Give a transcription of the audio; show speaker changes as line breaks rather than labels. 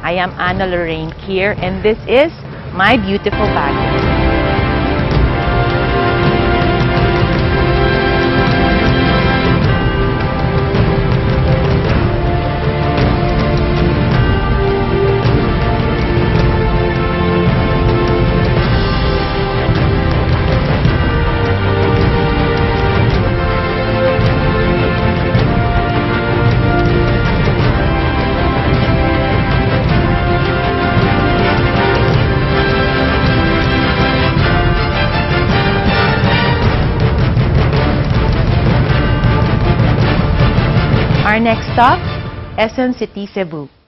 I am Anna Lorraine Kier, and this is My Beautiful Baguio. Our next stop, Quezon City, Cebu.